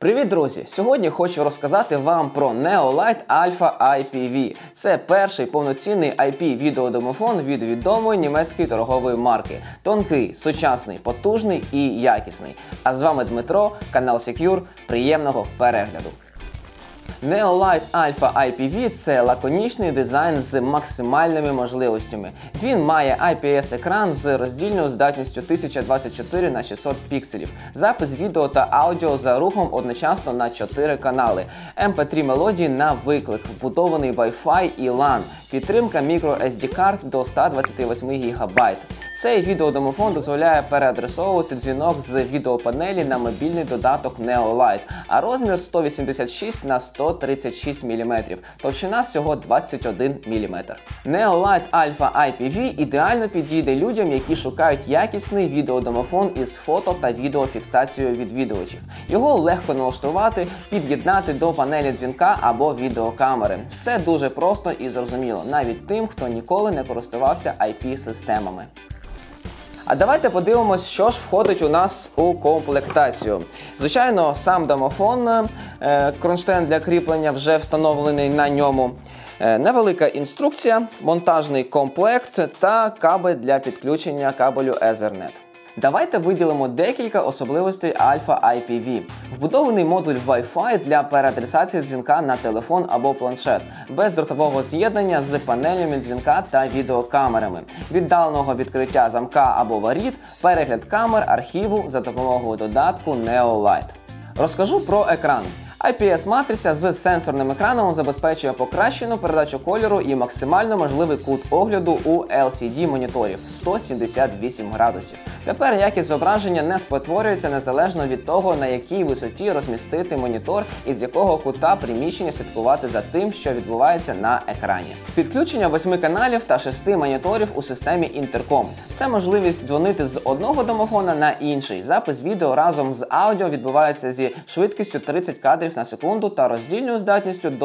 Привіт, друзі! Сьогодні хочу розказати вам про Neolight Alpha IPV. Це перший повноцінний IP-відеодомофон від відомої німецької торгової марки. Тонкий, сучасний, потужний і якісний. А з вами Дмитро, канал Secure. Приємного перегляду! Neolight Alpha IPV – це лаконічний дизайн з максимальними можливостями. Він має IPS-екран з роздільною здатністю 1024 на 600 пікселів, запис відео та аудіо за рухом одночасно на 4 канали, MP3 мелодії на виклик, вбудований Wi-Fi і LAN, підтримка microSD-карт до 128 ГБ. Цей відеодомофон дозволяє переадресовувати дзвінок з відеопанелі на мобільний додаток Neolight, а розмір 186 на 136 мм, товщина всього 21 мм. Neolight Alpha IPV ідеально підійде людям, які шукають якісний відеодомофон із фото та відеофіксацією відвідувачів. Його легко налаштувати, під'єднати до панелі дзвінка або відеокамери. Все дуже просто і зрозуміло, навіть тим, хто ніколи не користувався IP-системами. А давайте подивимось, що ж входить у нас у комплектацію. Звичайно, сам домофон, кронштейн для кріплення вже встановлений на ньому, невелика інструкція, монтажний комплект та кабель для підключення кабелю Ethernet. Давайте виділимо декілька особливостей Alpha IPV. Вбудований модуль Wi-Fi для переадресації дзвінка на телефон або планшет, бездротового з'єднання з панелями дзвінка та відеокамерами, віддаленого відкриття замка або воріт, перегляд камер, архіву за допомогою додатку Neolight. Розкажу про екран. IPS-матриця з сенсорним екраном забезпечує покращену передачу кольору і максимально можливий кут огляду у LCD-моніторів – 178 градусів. Тепер якість зображення не спотворюється незалежно від того, на якій висоті розмістити монітор і з якого кута приміщення слідкувати за тим, що відбувається на екрані. Підключення 8 каналів та 6 моніторів у системі Intercom. Це можливість дзвонити з одного домофона на інший. Запис відео разом з аудіо відбувається зі швидкістю 30 кадрів на секунду та роздільною здатністю до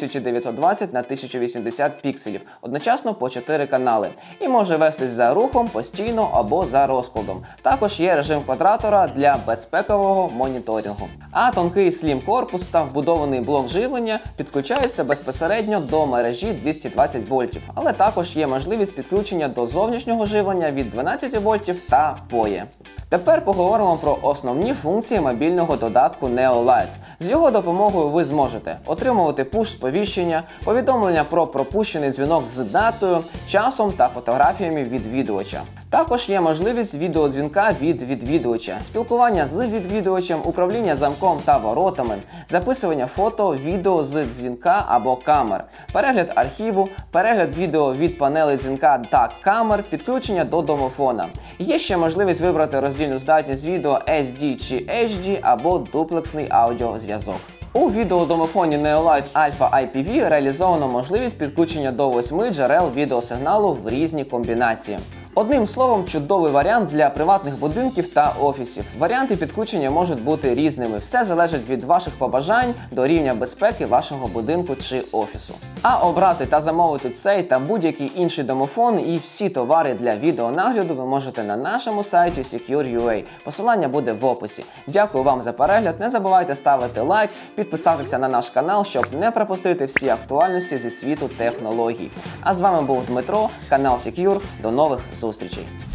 1920 на 1080 пікселів, одночасно по 4 канали, і може вестись за рухом постійно або за розкладом. Також є режим квадратора для безпекового моніторингу. А тонкий слім корпус та вбудований блок живлення підключаються безпосередньо до мережі 220 вольтів, але також є можливість підключення до зовнішнього живлення від 12 вольтів та PoE. Тепер поговоримо про основні функції мобільного додатку Neolight. З його допомогою ви зможете отримувати пуш-сповіщення, повідомлення про пропущений дзвінок з датою, часом та фотографіями відвідувача. Також є можливість відеодзвінка від відвідувача, спілкування з відвідувачем, управління замком та воротами, записування фото, відео з дзвінка або камер, перегляд архіву, перегляд відео від панелей дзвінка та камер, підключення до домофона. Є ще можливість вибрати роздільну здатність відео SD чи HD або дуплексний аудіозв'язок. У відеодомофоні Neolight Alpha IPV реалізовано можливість підключення до 8 джерел відеосигналу в різні комбінації. Одним словом, чудовий варіант для приватних будинків та офісів. Варіанти підключення можуть бути різними. Все залежить від ваших побажань до рівня безпеки вашого будинку чи офісу. А обрати та замовити цей та будь-який інший домофон і всі товари для відеонагляду ви можете на нашому сайті Secure.ua. Посилання буде в описі. Дякую вам за перегляд. Не забувайте ставити лайк, підписатися на наш канал, щоб не пропустити всі актуальності зі світу технологій. А з вами був Дмитро, канал Secure. До нових зустрічей!